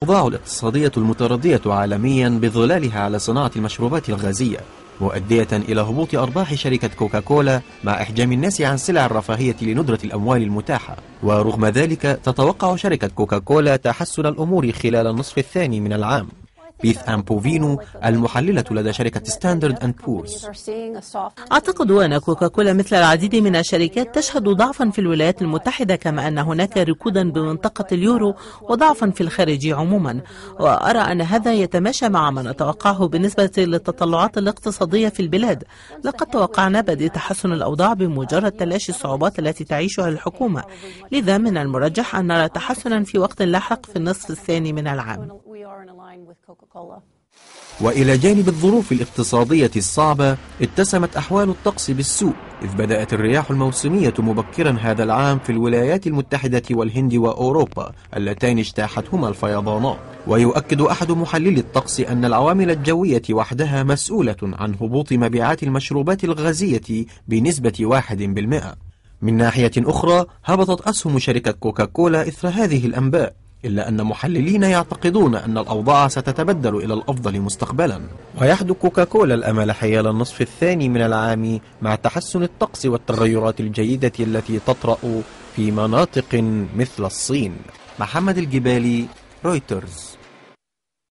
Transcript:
الأوضاع الاقتصادية المتردية عالميا بظلالها على صناعة المشروبات الغازية، مؤدية إلى هبوط أرباح شركة كوكاكولا مع إحجام الناس عن سلع الرفاهية لندرة الأموال المتاحة. ورغم ذلك تتوقع شركة كوكاكولا تحسن الأمور خلال النصف الثاني من العام. بيث أمبوفينو المحللة لدى شركة ستاندرد أند بورز: أعتقد أن كوكاكولا مثل العديد من الشركات تشهد ضعفا في الولايات المتحدة، كما أن هناك ركودا بمنطقة اليورو وضعفا في الخارج عموما، وأرى أن هذا يتماشى مع ما نتوقعه بالنسبة للتطلعات الاقتصادية في البلاد. لقد توقعنا بدء تحسن الأوضاع بمجرد تلاشي الصعوبات التي تعيشها الحكومة، لذا من المرجح أن نرى تحسنا في وقت لاحق في النصف الثاني من العام. وإلى جانب الظروف الاقتصادية الصعبة، اتسمت أحوال الطقس بالسوء، إذ بدأت الرياح الموسمية مبكرا هذا العام في الولايات المتحدة والهند وأوروبا اللتين اجتاحتهما الفيضانات. ويؤكد أحد محللي الطقس أن العوامل الجوية وحدها مسؤولة عن هبوط مبيعات المشروبات الغازية بنسبة 1%. من ناحية أخرى، هبطت أسهم شركة كوكاكولا إثر هذه الأنباء، إلا أن محللين يعتقدون أن الأوضاع ستتبدل إلى الأفضل مستقبلا، ويحدو كوكاكولا الأمل حيال النصف الثاني من العام مع تحسن الطقس والتغيرات الجيدة التي تطرأ في مناطق مثل الصين. محمد الجبالي، رويترز.